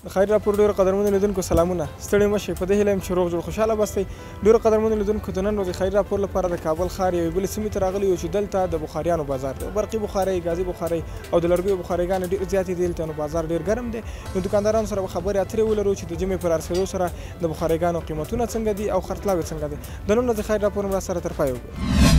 خیر راپور ډېرو قدرمنو لیدونکو سلامونه ستړي مه شئ په دې هیله یم چې روغ جوړ خوشحاله بستئ ډېرو قدرمنو لیدونکو د نن ورځې خیر راپور لپاره د کابل ښار یوې بلې سیمې ته راغلي یو چې دلته د بخاریانو بازار دی برقي بخارۍ ګازي بخارۍ او د لرګیو بخارۍ ګانې ډېر زیاتې دي دلته نو بازار ډېر ګرم دی نو دوکاندارانو سره به خبرې اترې ولرو چې د ژمي پر رارسېدو سره د بخارۍ ګانو قیمتونه څنګه دي او خرڅلاو یې څنګه دی د نن ورځې خیر راپور مو سره تر پایه وګورئ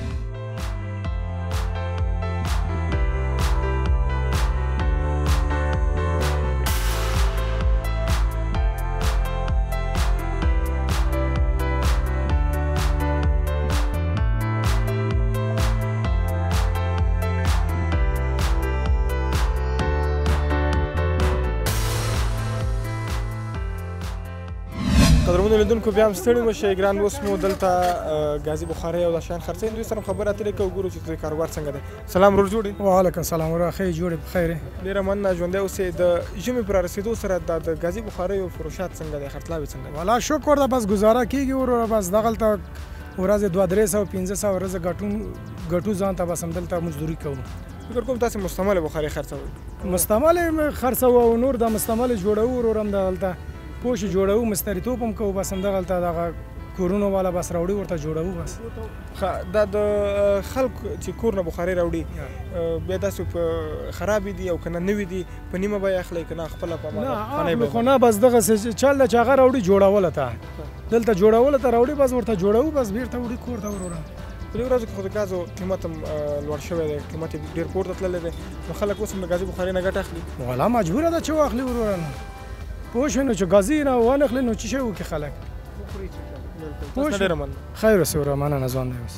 قدرمنو لیدونکو بیا هم ستړي مه شئ ګران اوس مو دلته ګازي بخارۍ او دا شیان خرڅوي دوی سره خبرې اترې کوو ګورو چې د کاروبار څنګه دی سلام ورور جوړ یې وعلیکم السلام ورور ښه یې جوړ یې بخیر یې ډېره مننه ژوندی اوسې د ژمي په رارسېدو سره دا د ګازي بخاریو فروشات څنګه دی خرڅلاو یې څنګه دی والا شکر ده بس ګزاره کېږي وروره بس دغلته ورځې 200-300 500 ورځې ګټو ځان ته بس همدلته مزدوري کوو فکر کوم تاسې مستعمله بخارۍ خرڅوئ مستعمله یې خرڅوو او نور دا مستعمله جوړوو ورور هم دغلته پوش جوړوو مستریتوب هم کوو بس همدغلته دغه کورونو والا بس راوړي ورته جوړوو بس دا د خلکو چې کور نه بخارۍ راوړي بیا داسې خرابې دي او که نه نوي دي په نیمه بیه اخلئ که نه خپله په خو نه بس دغسې چل ده چې هغه راوړي جوړوله ته دلته جوړوله ته راوړي بس ورته جوړوو بس بېرته وړي کور ته وروره په دې ورځو کې خو د ګازو قیمت هم لوړ شوی دی قیمت یې ډېر پورته تللی دی نو خلک اوس هم د ګازي بخارۍ نه ګټه اخلي والا مجبوره ده چې واخلي وروره نو پوه شوې نو چې ګازي نه وانخلي نو څه شی وکړي خلک ډېره مننه خیر اوسې وروره مننه ځوان دی اوس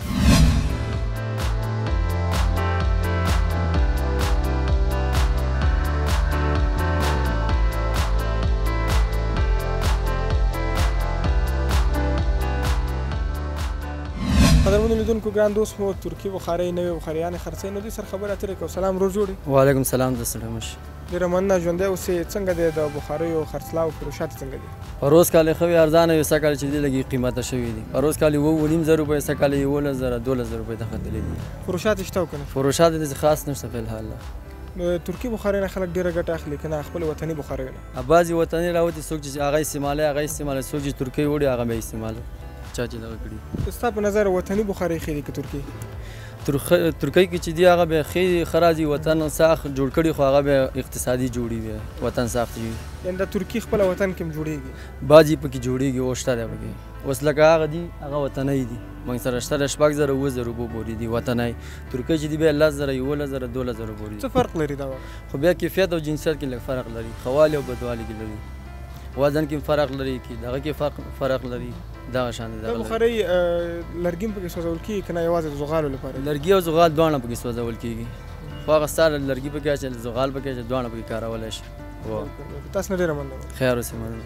قدرمنو لیدونکو ګران دوست مو ترکي بخارۍ نوې بخاریانې خرڅوي نو دوی سره خبرې اترې کوو سلام ورور جوړ یې وعلیکم السلام د سلام ډېره مننه ژوندی اوسې څنګه دی د بخاریو خرڅلاو فروشات څنګه دي پروز کال ښه وي ارزانه وي سږ کال چې دي لږې قیمته شوي دي پروز کال 9,500 روپۍ سږ کال 11,000 12,000 روپۍ ته ختلي دي فروشات یې شته او که نه فروشات داسې خاص نشته فلحال نو ترکي بخارۍ نه خلک ډېره ګټه اخلي که نه خپل وطني بخاریو نه بعضې وطني راوتي څوک چې هغه استعمالوي هغه استعمالوي څوک چې ترکۍ وړي هغه به یې استعمالوي چا چې دغه کړي ستا په نظر وطني بخارۍ ښې دي که ترکي ترکۍ کې چې دي هغه به ښې ښه راځي وطن ساخ جوړ کړي خو هغه به اقتصادي جوړي وي وطن ساخت وي یعنې د ترکي خپله وطن کې هم جوړېږي بعضې پکې جوړېږي او شته دی پکې اوس لکه هغه دي هغه وطنۍ دي موږ سره شته د 6,000 7,000 روپو پورې دي وطنۍ ترکۍ چې دي بیا 10,000 11,000 12,000 پورې څه فرق لري دا خو بیا کیفیت او جنسیت کې لږ فرق لري ښه والي او بدوالي کې لري وزن کې فرق لري کې دغه کې فرق لري دغه شان دي دا بخارۍ لرګي هم پکې سوځول کېږي که نه یوازې د زغالو لپاره لرګي او زغال دواړه پکې سوځول کېږي خو هغه ستا لرګي پکې اچوي زغال پکې اچوي دواړه پکې کارولی شي تاسو نه ډېره مننه خیر اوسې مننه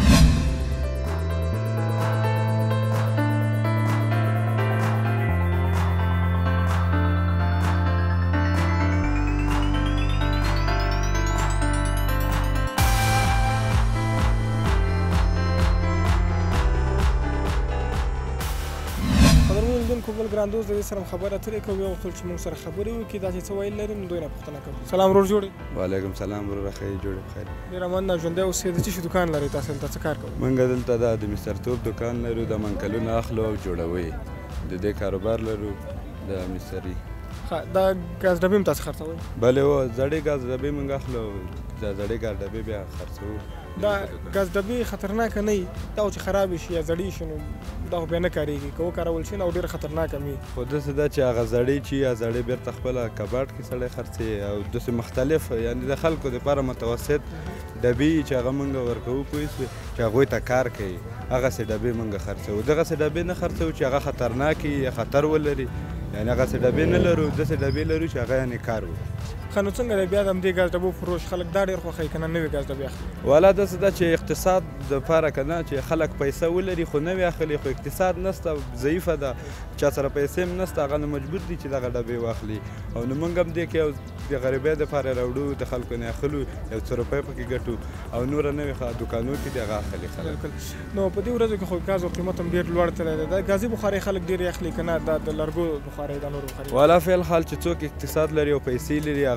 بل ګران دوست د دې سره خبرې اترې کوو یو خپل چې موږ سره خبرې وکړي دا چې څه ویل لري نو دوی نه پوښتنه کوو سلام ورور جوړ یې وعلیکم سلام وروره ښه یې جوړ یې بخیر ډېره مننه ژوندی اوسې د څه شي دوکان لرئ تاسو دلته څه کار کوئ موږ دلته د مسترتوب دوکان لرو د منکلونه اخلو او جوړوو یې د دې کاروبار لرو د مستري دا ګاز ډبې هم تاسو خرڅوئ بلې هو زړې ګاز ډبې موږ اخلو د زړې ګاز ډبې بیا خرڅوو دا ګاز ډبې خطرناکه نه وي دا چې خرابې شي یا زړې شي نو دا خو بیا نه کارېږي که وکارول شي نو ډېره خطرناکه وي خو داسې ده چې هغه زړې چې یا زړې بېرته خپله کباړ کې سړی خرڅوي او داسې مختلف یعنې د خلکو دپاره متوسط ډبې چې هغه موږ ورکوو پوه شوې چې هغوی ته کار کوي هغسې ډبې موږ خرڅوو دغسې ډبې نه خرڅوو چې هغه خطرناکې یا خطر ولري یعنې هغسې ډبې نه لرو داسې ډبې لرو چې هغه یعنې کار وکړي ښه نو څنګه دی بیا د همدې ګاز ډبو فروش خلک دا ډېر خوښوي که نه نوې ګاز ډبې اخلي والا داسې ده چې اقتصاد دپاره که نه چې خلک پیسه ولري خو نوې اخلي خو اقتصاد نسته ضعیفه ده چا سره پیسې هم نسته هغه نو مجبور دي چې دغه ډبې واخلي او نو موږ هم دې کې یو د غریبۍ دپاره راوړو د خلکو نه اخلو یو څه روپۍ پکې ګټو او نوره نوې دوکانو کې دي هغه اخلي خلک نو په دې ورځو کې خو ګازو قیمت هم ډېر لوړ تللی دی دا ګازي بخارۍ خلک ډېرې اخلي که نه دا د لرګو بخارۍ دا نور بخارۍ والا فعل حال چې څوک اقتصاد لري او پیسې لري هغه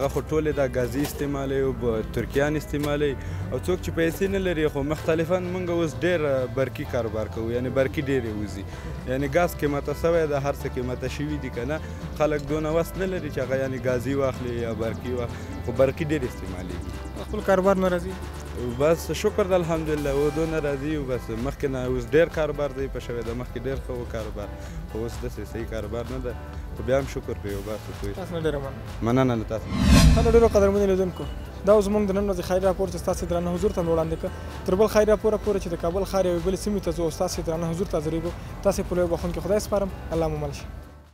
هغه خو ټولې دا ګازي استعمالوي او ترکیان استعمالوي او څوک چې پیسې نه لري خو مختلفا موږ اوس ډېر برقي کاروبار کوو یعنې برقي ډېرې وځي یعنې ګاز قیمته سوی ده هر څه قیمته شوي دي که نه خلک دونه وس نه لري چې هغه یعنې ګازي واخلي یا برقي واخلي خو برقي ډېر استعمالېږي خپل کاروبار نه راځي بس شکر د الحمدلله و دونه راځي او بس مخکې نه اوس ډېر کاروبار دی په شوی ده مخکې ډېر ښه و کاروبار خو اوس داسې صحیح کاروبار نه ده خو بیا هم شکر کوي باسو پوه تاسو نه ډېره مننه له تاسو هلو ډېرو قدرمنو لیدونکو دا اوس زموږ د نن ورځې خیري راپور چې ستاسې درانه حضور ته مې وړاندې کړ تر بل خیري راپوره پورې چې د کابل ښار یوې بلې سیمې ته ځو او ستاسې درانه حضور ته حاضرېږو تاسې په لویو بخښونکي خدای سپارم الله مو مل شي